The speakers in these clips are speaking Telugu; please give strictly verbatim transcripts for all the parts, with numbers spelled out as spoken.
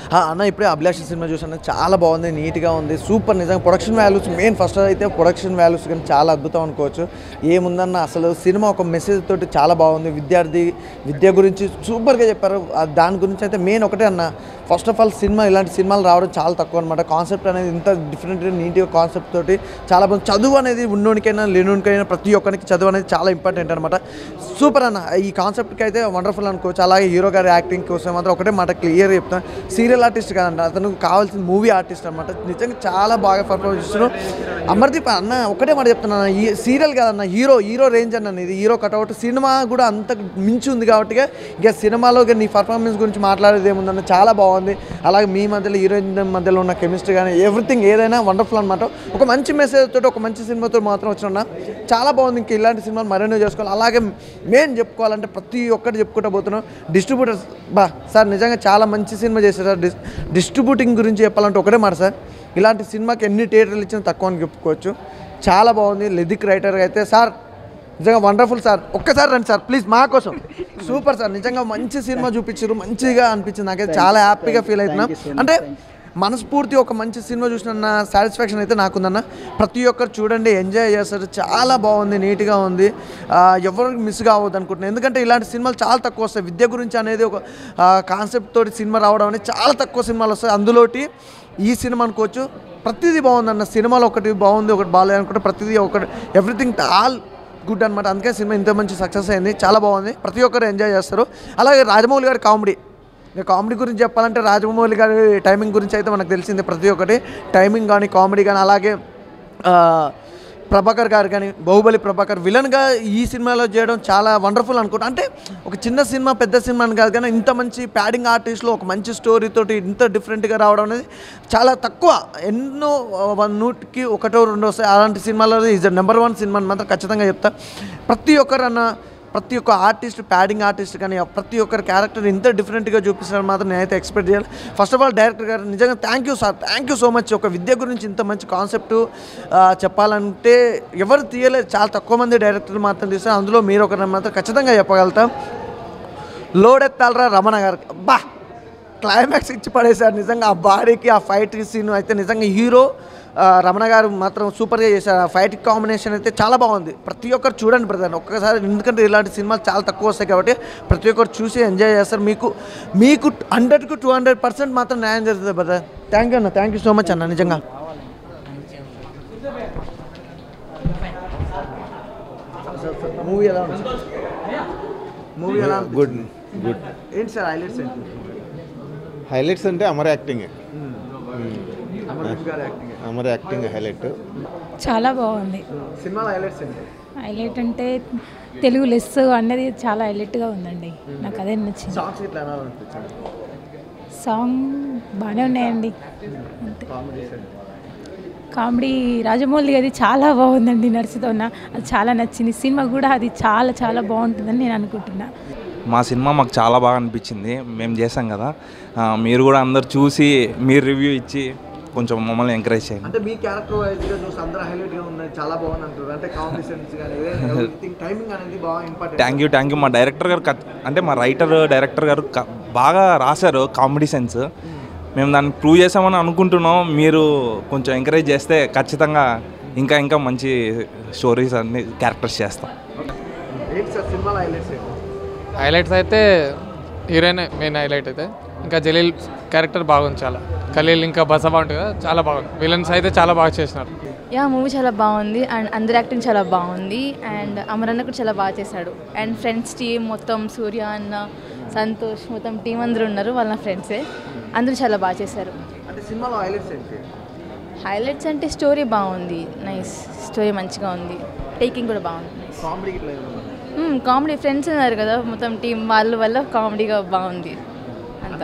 అన్న ఇప్పుడే అభిలాష్ సినిమా చూసాను, చాలా బాగుంది, నీట్గా ఉంది, సూపర్. నిజంగా ప్రొడక్షన్ వాల్యూస్ మెయిన్, ఫస్ట్ అయితే ప్రొడక్షన్ వాల్యూస్ కానీ చాలా అద్భుతం అనుకోవచ్చు. ఏముందన్న అసలు సినిమా ఒక మెసేజ్ తోటి చాలా బాగుంది. విద్యార్థి విద్య గురించి సూపర్గా చెప్పారు. దాని గురించి అయితే మెయిన్ ఒకటే అన్న, ఫస్ట్ ఆఫ్ ఆల్ సినిమా ఇలాంటి సినిమాలు రావడం చాలా తక్కువ అనమాట. కాన్సెప్ట్ అనేది ఇంత డిఫరెంట్గా నీట్గా కాన్సెప్ట్ తోటి చాలా బాగుంది. చదువు అనేది ఉన్నోనికైనా లేనోనికైనా ప్రతి ఒక్కరికి చదువు అనేది చాలా ఇంపార్టెంట్ అనమాట. సూపర్ అన్న, ఈ కాన్సెప్ట్కి అయితే వండర్ఫుల్ అనుకోవచ్చు. అలాగే హీరో గారి యాక్టింగ్ కోసం మాత్రం ఒకటే మాట క్లియర్ చెప్తాను, సీరియల్ ఆర్టిస్ట్ కాదంట, అతను కావాల్సిన మూవీ ఆర్టిస్ట్ అనమాట. నిజంగా చాలా బాగా పర్ఫార్మెన్స్ చేస్తున్నారు. అమర్దీప్ అన్న ఒకటే మాట చెప్తున్నాను, ఈ సీరియల్ కాదన్న, హీరో హీరో రేంజ్ అన్న, ఇది హీరో కట్అవుట్. సినిమా కూడా అంత మించి ఉంది కాబట్టి ఇక సినిమాలో నీ పర్ఫార్మెన్స్ గురించి మాట్లాడేది ఏముందన్న, చాలా బాగుంది. అలాగే మీ మధ్యలో హీరోయిన్ మధ్యలో ఉన్న కెమిస్ట్రీ కానీ ఎవ్రీథింగ్ ఏదైనా వండర్ఫుల్ అనమాట. ఒక మంచి మెసేజ్ తోటి ఒక మంచి సినిమాతో మాత్రం వచ్చిన చాలా బాగుంది. ఇంక ఇలాంటి సినిమాలు మరెన్నో చేసుకోవాలి. అలాగే మెయిన్ చెప్పుకోవాలంటే ప్రతి ఒక్కటి చెప్పుకుంటూ పోతున్నాం, డిస్ట్రిబ్యూటర్స్ బా సార్ నిజంగా చాలా మంచి సినిమా చేశారు సార్. డిస్ డిస్ట్రిబ్యూటింగ్ గురించి చెప్పాలంటే ఒకటే మాట సార్, ఇలాంటి సినిమాకి ఎన్ని థియేటర్లు ఇచ్చినా తక్కువ అని చెప్పుకోవచ్చు. చాలా బాగుంది. లిరిక్ రైటర్ అయితే సార్ నిజంగా వండర్ఫుల్ సార్, ఒక్కసారి రండి సార్ ప్లీజ్ మా కోసం. సూపర్ సార్, నిజంగా మంచి సినిమా చూపించారు, మంచిగా అనిపించింది. నాకైతే చాలా హ్యాపీగా ఫీల్ అవుతున్నా. అంటే మనస్ఫూర్తి ఒక మంచి సినిమా చూసిన సాటిస్ఫాక్షన్ అయితే నాకుందన్న. ప్రతి ఒక్కరు చూడండి, ఎంజాయ్ చేస్తారు, చాలా బాగుంది, నీట్గా ఉంది. ఎవరికి మిస్ కావద్దు అనుకుంటున్నాను, ఎందుకంటే ఇలాంటి సినిమాలు చాలా తక్కువ వస్తాయి. విద్య గురించి అనేది ఒక కాన్సెప్ట్ తోటి సినిమా రావడం అనేది చాలా తక్కువ సినిమాలు వస్తాయి. అందులోటి ఈ సినిమా అనుకోవచ్చు. ప్రతిదీ బాగుందన్న, సినిమాలో ఒకటి బాగుంది, ఒకటి బాగాలేదు అనుకుంటే ప్రతిదీ ఒకటి ఎవ్రీథింగ్ ఆల్ గుడ్ అనమాట. అందుకే సినిమా ఇంత మంచి సక్సెస్ అయింది, చాలా బాగుంది, ప్రతి ఒక్కరు ఎంజాయ్ చేస్తారు. అలాగే రాజమౌళి గారి కామెడీ, ఇక కామెడీ గురించి చెప్పాలంటే రాజమౌళి గారి టైమింగ్ గురించి అయితే మనకు తెలిసింది. ప్రతి ఒక్కటి టైమింగ్ కానీ కామెడీ కానీ, అలాగే ప్రభాకర్ గారు కానీ, బాహుబలి ప్రభాకర్ విలన్గా ఈ సినిమాలో చేయడం చాలా వండర్ఫుల్ అనుకుంటా. అంటే ఒక చిన్న సినిమా పెద్ద సినిమా అని కాదు కానీ ఇంత మంచి ప్యాడింగ్ ఆర్టిస్ట్లో ఒక మంచి స్టోరీతోటి ఇంత డిఫరెంట్గా రావడం అనేది చాలా తక్కువ. ఎన్నో వన్ నూటికి ఒకటో రెండో వస్తాయి, అలాంటి సినిమాలో ఈజ్ నెంబర్ వన్ సినిమా అని మాత్రం ఖచ్చితంగా చెప్తా. ప్రతి ఒక్కరు అన్న ప్రతి ఒక్క ఆర్టిస్ట్, ప్యాడింగ్ ఆర్టిస్ట్ కానీ ప్రతి ఒక్కరి క్యారెక్టర్ ఇంత డిఫరెంట్గా చూపిస్తారని మాత్రం నేనైతే ఎక్స్పెక్ట్ చేయాలి. ఫస్ట్ ఆఫ్ ఆల్ డైరెక్టర్ గారు నిజంగా thank you sir, thank you so much. ఒక విద్య గురించి ఇంత మంచి కాన్సెప్ట్ చెప్పాలంటే ఎవరు తీయలేదు, చాలా తక్కువ మంది డైరెక్టర్లు మాత్రం తీస్తారు. అందులో మీరు ఒకరిని మాత్రం ఖచ్చితంగా చెప్పగలుగుతాం. లోడెత్తాలరా రమణ గారు, బా క్లైమాక్స్ ఇచ్చి పడేశారు. నిజంగా ఆ బాడీకి ఆ ఫైట్ సీన్ అయితే నిజంగా హీరో రమణ గారు మాత్రం సూపర్గా చేశారు. ఆ ఫైట్ కాంబినేషన్ అయితే చాలా బాగుంది. ప్రతి ఒక్కరు చూడండి బ్రదర్ ఒక్కసారి, ఎందుకంటే ఇలాంటి సినిమాలు చాలా తక్కువ వస్తాయి కాబట్టి ప్రతి ఒక్కరు చూసి ఎంజాయ్ చేస్తారు. మీకు మీకు హండ్రెడ్కు టూ హండ్రెడ్ పర్సెంట్ మాత్రం న్యాయం జరుగుతుంది బ్రదర్. థ్యాంక్ యూ అన్న, థ్యాంక్ యూ సో మచ్ అన్న. నిజంగా మూవీ ఎలా ఉంది? మూవీ ఎలా గుడ్ గుడ్. ఏంటి సార్ హైలైట్స్ ఏంటి? హైలైట్స్ అంటే Amar acting, acting Amar acting highlight. చాలా బాగుంది. సినిమాలో హైలైట్స్ ఏంటి? హైలైట్ అంటే తెలుగు లెస్ అనేది చాలా హైలైట్గా ఉందండి, నాకు అదే నచ్చింది. సాంగ్స్ ఇట్లా ఎలా అనిపించింది? సాంగ్ బాగానే ఉన్నాయండి. కామెడీ రాజమౌళి అది చాలా బాగుందండి, నడుచుతున్నా అది చాలా నచ్చింది. సినిమా కూడా అది చాలా చాలా బాగుంటుందని నేను అనుకుంటున్నా. మా సినిమా మాకు చాలా బాగా అనిపించింది, మేము చేసాం కదా, మీరు కూడా అందరు చూసి మీరు రివ్యూ ఇచ్చి కొంచెం మమ్మల్ని ఎంకరేజ్ చేయండి. అంటే మీ క్యారెక్టర్ వైజ్గా చూసి అందరూ హైలైట్గా ఉన్నాయి, చాలా బాగుంది అంటారు. అంటే కాంపిటీషన్స్ కానీ ఎవ్రీథింగ్ టైమింగ్ అనేది బాగా important. Thank you thank you. మా డైరెక్టర్ గారు అంటే మా రైటర్ డైరెక్టర్ గారు బాగా రాశారు కామెడీ సెన్స్. మేము దాన్ని ప్రూవ్ చేసామని అనుకుంటున్నాం. మీరు కొంచెం ఎంకరేజ్ చేస్తే ఖచ్చితంగా ఇంకా ఇంకా మంచి స్టోరీస్ అన్ని క్యారెక్టర్స్ చేస్తాం. హైలైట్స్ అయితే హీరోయిన్ మెయిన్ హైలైట్ అయితే, ఇంకా జలీల్ క్యారెక్టర్ బాగుంది చాలా. ఖలీల్ ఇంకా బస బాగుంటుంది కదా, చాలా బాగుంది. విలన్స్ అయితే చాలా బాగా చేసినారు. యా మూవీ చాలా బాగుంది అండ్ అందరి యాక్టింగ్ చాలా బాగుంది అండ్ అమరన్న కూడా చాలా బాగా చేశాడు. అండ్ ఫ్రెండ్స్ టీమ్ మొత్తం సూర్య అన్న, సంతోష్ మొత్తం టీం అందరూ ఉన్నారు, వాళ్ళ ఫ్రెండ్సే, అందరూ చాలా బాగా చేశారు. అంటే సినిమాలో హైలైట్స్ ఏంటి? హైలైట్స్ అంటే స్టోరీ బాగుంది, నైస్ స్టోరీ మంచిగా ఉంది, టేకింగ్ కూడా బాగుంది. కామెడీ కామెడీ ఫ్రెండ్స్ ఉన్నారు కదా మొత్తం టీం, వాళ్ళ వల్ల కామెడీగా బాగుంది అంతా.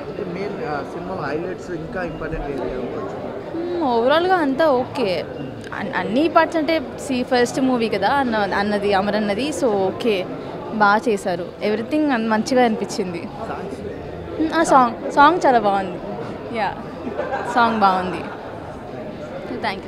ఓవరాల్గా అంతా ఓకే, అన్ని పార్ట్స్ అంటే సి ఫస్ట్ మూవీ కదా అన్న అన్నది అమరన్నది, సో ఓకే బాగా చేశారు. ఎవ్రీథింగ్ మంచిగా అనిపించింది. ఆ సాంగ్ సాంగ్ చాలా బాగుంది. యా సాంగ్ బాగుంది. Thank you.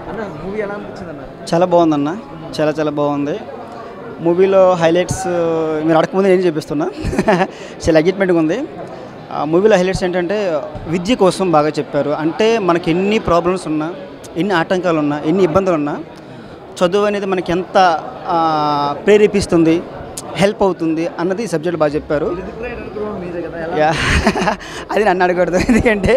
చాలా బాగుందన్న, చాలా చాలా బాగుంది. మూవీలో హైలైట్స్ మీరు అడగకముందే నేను చెప్పిస్తున్నా, చాలా ఎగ్జైట్మెంట్గా ఉంది. మూవీలో హైలైట్స్ ఏంటంటే విద్య కోసం బాగా చెప్పారు. అంటే మనకి ఎన్ని ప్రాబ్లమ్స్ ఉన్నా, ఎన్ని ఆటంకాలు ఉన్నా, ఎన్ని ఇబ్బందులు ఉన్నా చదువు అనేది మనకి ఎంత ప్రేరేపిస్తుంది, హెల్ప్ అవుతుంది అన్నది ఈ సబ్జెక్ట్ బాగా చెప్పారు. అది నన్ను అడగకూడదు, ఎందుకంటే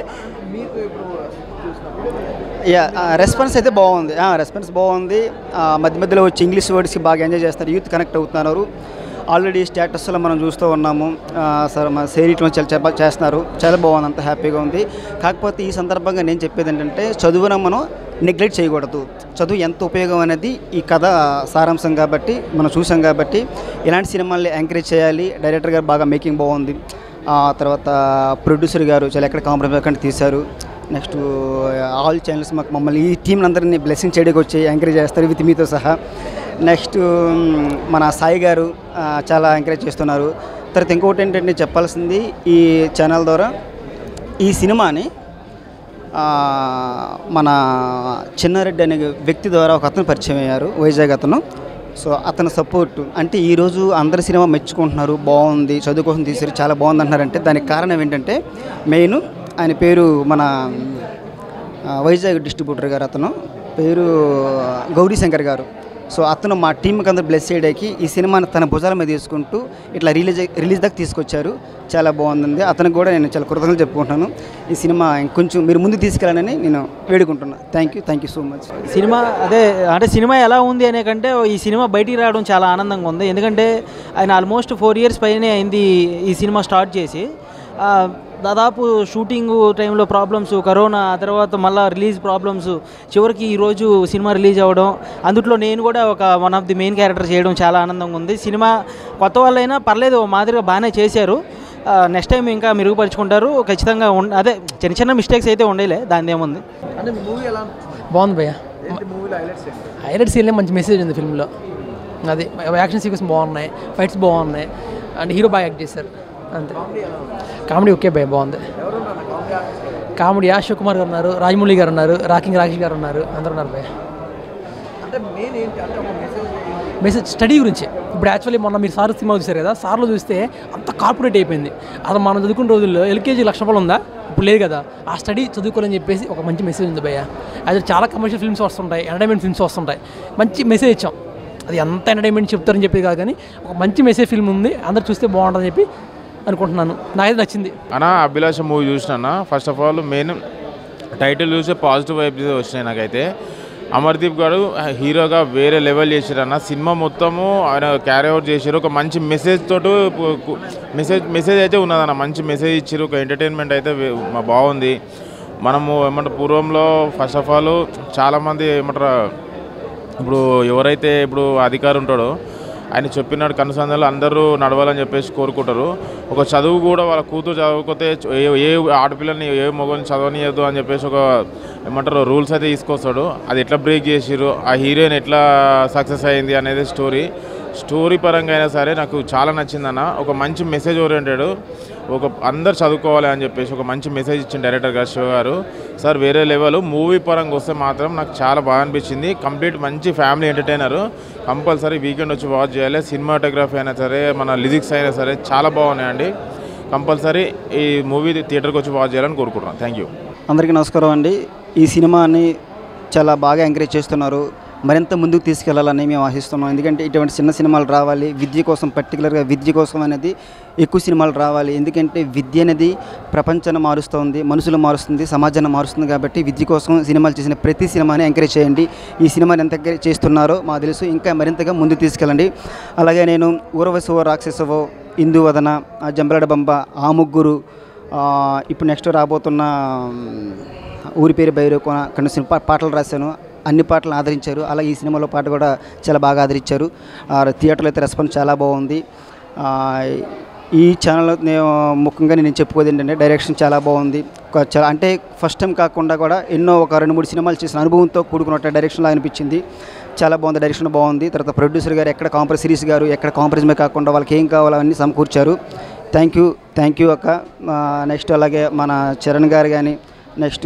యా రెస్పాన్స్ అయితే బాగుంది. రెస్పాన్స్ బాగుంది. మధ్య మధ్యలో వచ్చి ఇంగ్లీష్ వర్డ్స్కి బాగా ఎంజాయ్ చేస్తారు, యూత్ కనెక్ట్ అవుతున్నారు. ఆల్రెడీ స్టేటస్లో మనం చూస్తూ ఉన్నాము. సార్ మా సేరీట్లో చాలా చేస్తున్నారు, చాలా బాగుంది, అంత హ్యాపీగా ఉంది. కాకపోతే ఈ సందర్భంగా నేను చెప్పేది ఏంటంటే చదువును మనం నెగ్లెక్ట్ చేయకూడదు. చదువు ఎంత ఉపయోగం అనేది ఈ కథ సారాంశం కాబట్టి మనం చూసాం కాబట్టి ఇలాంటి సినిమాల్ని ఎంకరేజ్ చేయాలి. డైరెక్టర్ గారు బాగా మేకింగ్ బాగుంది. తర్వాత ప్రొడ్యూసర్ గారు చాలా ఎక్కడ కాంప్రమైజ్ అక్కడ తీశారు. నెక్స్ట్ ఆల్ ఛానల్స్ మాకు మమ్మల్ని ఈ టీంని అందరినీ బ్లెస్సింగ్ చేయడానికి వచ్చి ఎంకరేజ్ చేస్తారు విత్ మీతో సహా. నెక్స్ట్ మన సాయి గారు చాలా ఎంకరేజ్ చేస్తున్నారు. తర్వాత ఇంకొకటి ఏంటంటే చెప్పాల్సింది, ఈ ఛానల్ ద్వారా ఈ సినిమాని మన చిన్నారెడ్డి అనే వ్యక్తి ద్వారా ఒక అతను పరిచయం అయ్యారు, వైజాగ్ అతను. సో అతని సపోర్ట్ అంటే ఈరోజు అందరి సినిమా మెచ్చుకుంటున్నారు, బాగుంది, చదువు కోసం తీసారు, చాలా బాగుంది అంటున్నారంటే దానికి కారణం ఏంటంటే మెయిన్ ఆయన పేరు మన వైజాగ్ డిస్ట్రిబ్యూటర్ గారు, అతను పేరు గౌరీ శంకర్ గారు. సో అతను మా టీంకి అందరూ బ్లెస్ చేయడానికి ఈ సినిమాని తన భుజాల మీద తీసుకుంటూ ఇట్లా రిలీజ్ రిలీజ్ దాకా తీసుకొచ్చారు. చాలా బాగుంది. అతనికి కూడా నేను చాలా కృతజ్ఞతలు చెప్పుకుంటున్నాను. ఈ సినిమా ఇంకొంచెం మీరు ముందు తీసుకెళ్ళాలని నేను వేడుకుంటున్నాను. Thank you thank you so much. సినిమా అదే అంటే సినిమా ఎలా ఉంది అనే కంటే ఈ సినిమా బయటికి రావడం చాలా ఆనందంగా ఉంది. ఎందుకంటే ఆయన ఆల్మోస్ట్ ఫోర్ ఇయర్స్ పైనే అయింది ఈ సినిమా స్టార్ట్ చేసి. దాదాపు షూటింగ్ టైంలో ప్రాబ్లమ్స్, కరోనా, తర్వాత మళ్ళీ రిలీజ్ ప్రాబ్లమ్స్, చివరికి ఈరోజు సినిమా రిలీజ్ అవ్వడం, అందులో నేను కూడా ఒక one of the main character చేయడం చాలా ఆనందంగా ఉంది. సినిమా కొత్త వాళ్ళైనా పర్లేదు, మాదిరిగా బాగానే చేశారు. నెక్స్ట్ టైం ఇంకా మెరుగుపరుచుకుంటారు ఖచ్చితంగా. అదే చిన్న చిన్న మిస్టేక్స్ అయితే ఉండేలే, దాని ఏముంది. అంటే మూవీ ఎలా బాగుంది భయ్య. మూవీలో హైలైట్స్ హైలైట్స్ ఏం మంచి మెసేజ్ ఉంది ఫిల్మ్లో. అది యాక్షన్ సీక్వెన్స్ బాగున్నాయి, ఫైట్స్ బాగున్నాయి, అండ్ హీరో బాగా యాక్ట్ చేశారు అంతే. కామెడీ ఓకే భయ్య, బాగుంది. కామెడీ అశోక్ కుమార్ గారు ఉన్నారు, రాజమౌళి గారు ఉన్నారు, రాకింగ్ రాకేష్ గారు ఉన్నారు, అందరూ ఉన్నారు భయ్య. అంటే మెయిన్ ఏంటి అంటే ఒక మెసేజ్ మెసేజ్ స్టడీ గురించి. ఇప్పుడు యాక్చువల్లీ మొన్న మీరు సార్ సినిమా చూసారు కదా, సార్లో చూస్తే అంత కార్పొరేట్ అయిపోయింది. అసలు మనం చదువుకున్న రోజుల్లో ఎల్కేజీ లక్ష రూపాయలు ఉందా, ఇప్పుడు లేదు కదా. ఆ స్టడీ చదువుకోవాలని చెప్పేసి ఒక మంచి మెసేజ్ ఉంది భయ్య. అది చాలా కమర్షియల్ ఫిల్మ్స్ వస్తుంటాయి, ఎంటర్టైన్మెంట్ ఫిల్మ్స్ వస్తుంటాయి, మంచి మెసేజ్ ఇచ్చాం. అది ఎంత ఎంటర్టైన్మెంట్ చెప్తారని చెప్పి కాదు, కానీ ఒక మంచి మెసేజ్ ఫిల్మ్ ఉంది, అందరు చూస్తే బాగుంటుందని చెప్పి అనుకుంటున్నాను. నాకైతే నచ్చింది. అన్న అభిలాష మూవీ చూసినా first of all main title చూసే పాజిటివ్ వైబ్స్ వచ్చినాయి నాకైతే. అమర్దీప్ గారు హీరోగా వేరే లెవెల్ చేశారన్న. సినిమా మొత్తము ఆయన క్యారీ అవుట్ చేశారు. ఒక మంచి మెసేజ్ తోటి మెసేజ్ మెసేజ్ అయితే ఉన్నదన్న, మంచి మెసేజ్ ఇచ్చారు. ఒక ఎంటర్టైన్మెంట్ అయితే బాగుంది. మనము ఏమంటారు పూర్వంలో ఫస్ట్ ఆఫ్ ఆల్ చాలామంది ఏమంటారు ఇప్పుడు ఎవరైతే ఇప్పుడు అధికారి ఉంటాడో ఆయన చెప్పినాడు కనుసంధాలు అందరూ నడవాలని చెప్పేసి కోరుకుంటారు. ఒక చదువు కూడా వాళ్ళ కూతురు చదువుకోతే ఏ ఏ ఆడపిల్లని ఏ మగని చదవనియద్దు అని చెప్పేసి ఒక ఏమంటారు రూల్స్ అయితే తీసుకొస్తాడు. అది ఎట్లా బ్రేక్ చేసిరు, ఆ హీరోయిన్ ఎట్లా సక్సెస్ అయింది అనేది స్టోరీ. స్టోరీ పరంగా అయినా సరే నాకు చాలా నచ్చిందన్న. ఒక మంచి మెసేజ్ ఓరియంటెడ్, ఒక అందరు చదువుకోవాలి అని చెప్పేసి ఒక మంచి మెసేజ్ ఇచ్చిన డైరెక్టర్ గారు శివ గారు సార్ వేరే లెవెల్. మూవీ పరంగా వస్తే మాత్రం నాకు చాలా బాగా అనిపించింది. కంప్లీట్ మంచి ఫ్యామిలీ ఎంటర్టైనర్, కంపల్సరీ వీకెండ్ వచ్చి వాచ్ చేయాలి. సినిమాటోగ్రఫీ అయినా సరే మన లిరిక్స్ అయినా సరే చాలా బాగున్నాయండి. కంపల్సరీ ఈ మూవీ థియేటర్కి వచ్చి వాచ్ చేయాలని కోరుకుంటున్నాను. Thank you. అందరికీ నమస్కారం అండి. ఈ సినిమాని చాలా బాగా ఎంకరేజ్ చేస్తున్నారు, మరింత ముందుకు తీసుకెళ్లాలని మేము ఆశిస్తున్నాం. ఎందుకంటే ఇటువంటి చిన్న సినిమాలు రావాలి, విద్య కోసం, పర్టికులర్గా విద్య కోసం అనేది ఎక్కువ సినిమాలు రావాలి. ఎందుకంటే విద్య అనేది ప్రపంచాన్ని మారుస్తుంది, మనుషులు మారుస్తుంది, సమాజాన్ని మారుస్తుంది. కాబట్టి విద్య కోసం సినిమాలు చేసిన ప్రతి సినిమాని ఎంకరేజ్ చేయండి. ఈ సినిమాని ఎంత ఎంకరేజ్ చేస్తున్నారో మాకు తెలుసు, ఇంకా మరింతగా ముందుకు తీసుకెళ్ళండి. అలాగే నేను ఊరవశవో రాక్షసవో, ఇందువదన, జంబలడ బంబ, ఆ ముగ్గురు, ఇప్పుడు నెక్స్ట్ రాబోతున్న ఊరి పేరు బైరోకోన కొన్ని పాటలు రాశాను. అన్ని పాటలను ఆదరించారు. అలా ఈ సినిమాలో పాట కూడా చాలా బాగా ఆదరించారు. థియేటర్లో అయితే రెస్పాన్స్ చాలా బాగుంది. ఈ ఛానల్లో నేను ముఖ్యంగా నేను చెప్పుకోదు ఏంటంటే డైరెక్షన్ చాలా బాగుంది. చాలా అంటే ఫస్ట్ టైం కాకుండా కూడా ఎన్నో ఒక రెండు మూడు సినిమాలు చేసిన అనుభవంతో కూడుకున్న డైరెక్షన్లో అనిపించింది. చాలా బాగుంది, డైరెక్షన్ బాగుంది. తర్వాత ప్రొడ్యూసర్ గారు ఎక్కడ కాంప్రమైజ్, సిరీస్ గారు ఎక్కడ కాంప్రమైజ్ కాకుండా వాళ్ళకి ఏం కావాలో అన్నీ సమకూర్చారు. థ్యాంక్ యూ థ్యాంక్ యూ అక్క. నెక్స్ట్ అలాగే మన చరణ్ గారు కానీ, నెక్స్ట్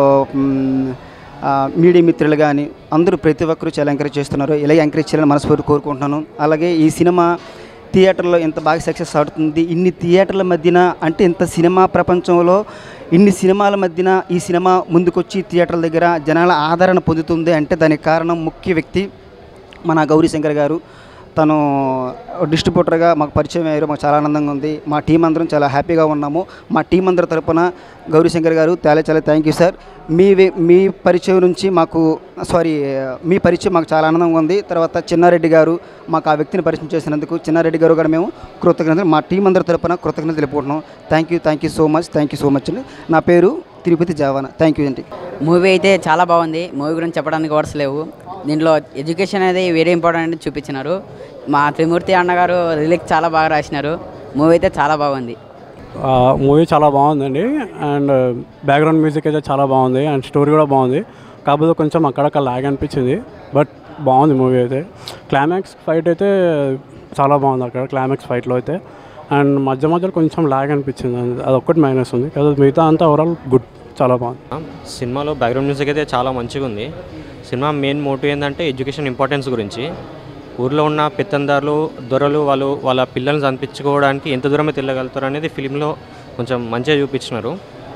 మీడియా మిత్రులు కానీ అందరూ ప్రతి ఒక్కరూ చాలా ఎంకరేజ్ చేస్తున్నారు. ఇలాగే ఎంకరేజ్ చేయాలని మనస్ఫూర్తి కోరుకుంటున్నాను. అలాగే ఈ సినిమా థియేటర్లో ఇంత బాగా సక్సెస్ అవుతుంది. ఇన్ని థియేటర్ల మధ్యన అంటే ఇంత సినిమా ప్రపంచంలో ఇన్ని సినిమాల మధ్యన ఈ సినిమా ముందుకొచ్చి థియేటర్ల దగ్గర జనాల ఆదరణ పొందుతుంది అంటే దానికి కారణం ముఖ్య వ్యక్తి మన గౌరీశంకర్ గారు. తను డిస్ట్రిబ్యూటర్గా మాకు పరిచయం అయ్యారు. మాకు చాలా ఆనందంగా ఉంది. మా టీం అందరం చాలా హ్యాపీగా ఉన్నాము. మా టీం అందరి తరపున గౌరీశంకర్ గారు చాలా చాలా థ్యాంక్ యూ సార్. మీ మీ పరిచయం నుంచి మాకు సారీ మీ పరిచయం మాకు చాలా ఆనందంగా ఉంది. తర్వాత చిన్నారెడ్డి గారు మాకు ఆ వ్యక్తిని పరిచయం చేసినందుకు చిన్నారెడ్డి గారు కూడా మేము కృతజ్ఞతలు మా టీం అందరి తరపున కృతజ్ఞతలు తెలుపుకుంటున్నాం. Thank you thank you so much thank you so much అండి. నా పేరు తిరుపతి జావాన. థ్యాంక్ యూ అండి. మూవీ అయితే చాలా బాగుంది. మూవీ గురించి చెప్పడానికి వర్డ్స్ లేవు. దీంట్లో ఎడ్యుకేషన్ అనేది వెరీ ఇంపార్టెంట్ అని చూపించినారు. మా త్రిమూర్తి అన్నగారు లిరిక్స్ చాలా బాగా రాసినారు. మూవీ అయితే చాలా బాగుంది. మూవీ చాలా బాగుందండి. అండ్ బ్యాక్గ్రౌండ్ మ్యూజిక్ అయితే చాలా బాగుంది. అండ్ స్టోరీ కూడా బాగుంది. కాకపోతే కొంచెం అక్కడక్కడ లాగ్ అనిపించింది. బట్ బాగుంది మూవీ అయితే. క్లైమాక్స్ ఫైట్ అయితే చాలా బాగుంది అక్కడ క్లైమాక్స్ ఫైట్లో అయితే. అండ్ మధ్య మధ్యలో కొంచెం లాగ్ అనిపించింది. అది ఒక్కటి మైనస్ ఉంది. కదా మిగతా అంతా ఓవరాల్ గుడ్, చాలా బాగుంది. సినిమాలో బ్యాక్గ్రౌండ్ మ్యూజిక్ అయితే చాలా మంచిగా ఉంది. సినిమా మెయిన్ మోటివ్ ఏంటంటే ఎడ్యుకేషన్ ఇంపార్టెన్స్ గురించి. ఊర్లో ఉన్న పెత్తందారులు దొరలు వాళ్ళు వాళ్ళ పిల్లల్ని చంపించుకోవడానికి ఎంత దూరం అయితే వెళ్ళగలుగుతారు అనేది ఫిలింలో కొంచెం మంచిగా చూపించినారు.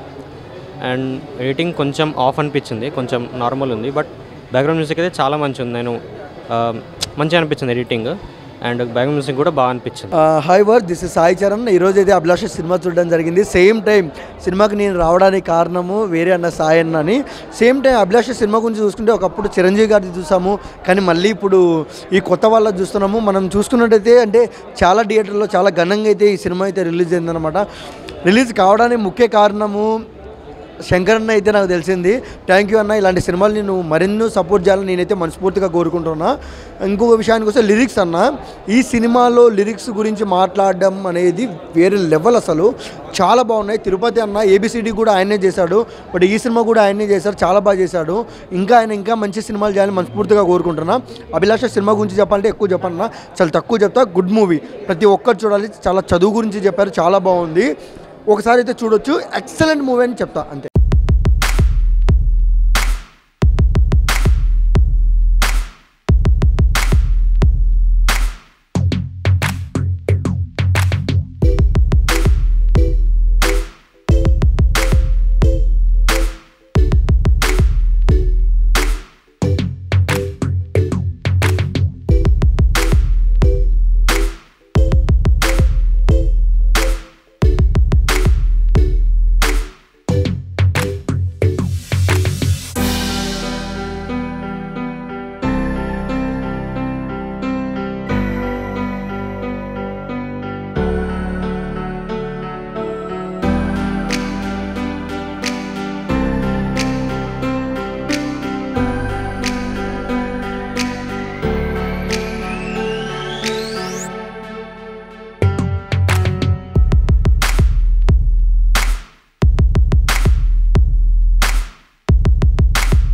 అండ్ రేటింగ్ కొంచెం ఆఫ్ అనిపించింది, కొంచెం నార్మల్ ఉంది. బట్ బ్యాక్గ్రౌండ్ మ్యూజిక్ అయితే చాలా మంచిగా ఉంది. నేను మంచిగా అనిపించింది ఎడిటింగ్ అండ్ బ్యాక్గ్రౌండ్ మ్యూజిక్ కూడా బాగా అనిపించింది. Hi were this is Sai Charan. ఈరోజు అయితే అభిలాష సినిమా చూడడం జరిగింది. సేమ్ టైం సినిమాకి నేను రావడానికి కారణము వేరే అన్న సాయి అన్న అని. సేమ్ టైం అభిలాష సినిమా గురించి చూసుకుంటే ఒకప్పుడు చిరంజీవి గారిది చూసాము, కానీ మళ్ళీ ఇప్పుడు ఈ కొత్త వాళ్ళది చూస్తున్నాము. మనం చూసుకున్నట్టయితే అంటే చాలా థియేటర్లో చాలా ఘనంగా అయితే ఈ సినిమా అయితే రిలీజ్ అయిందనమాట. రిలీజ్ కావడానికి ముఖ్య కారణము శంకర్ అన్న అయితే నాకు తెలిసింది. థ్యాంక్ యూ అన్న. ఇలాంటి సినిమాలు నువ్వు మరెన్నో సపోర్ట్ చేయాలని నేనైతే మనస్ఫూర్తిగా కోరుకుంటున్నా. ఇంకొక విషయానికి వస్తే లిరిక్స్ అన్న, ఈ సినిమాలో లిరిక్స్ గురించి మాట్లాడడం అనేది వేరే లెవెల్, అసలు చాలా బాగున్నాయి. తిరుపతి అన్న ఏబిసిడి కూడా ఆయనే చేశాడు, బట్ ఈ సినిమా కూడా ఆయనే చేశాడు, చాలా బాగా చేశాడు. ఇంకా ఆయన ఇంకా మంచి సినిమాలు చేయాలని మనస్ఫూర్తిగా కోరుకుంటున్నా. అభిలాష సినిమా గురించి చెప్పాలంటే ఎక్కువ చెప్పన్నా, చాలా తక్కువ చెప్తా. గుడ్ మూవీ, ప్రతి ఒక్కరు చూడాలి. చాలా చదువు గురించి చెప్పారు, చాలా బాగుంది. ఒకసారి అయితే చూడొచ్చు. ఎక్సలెంట్ మూవీ అని చెప్తా అంతే.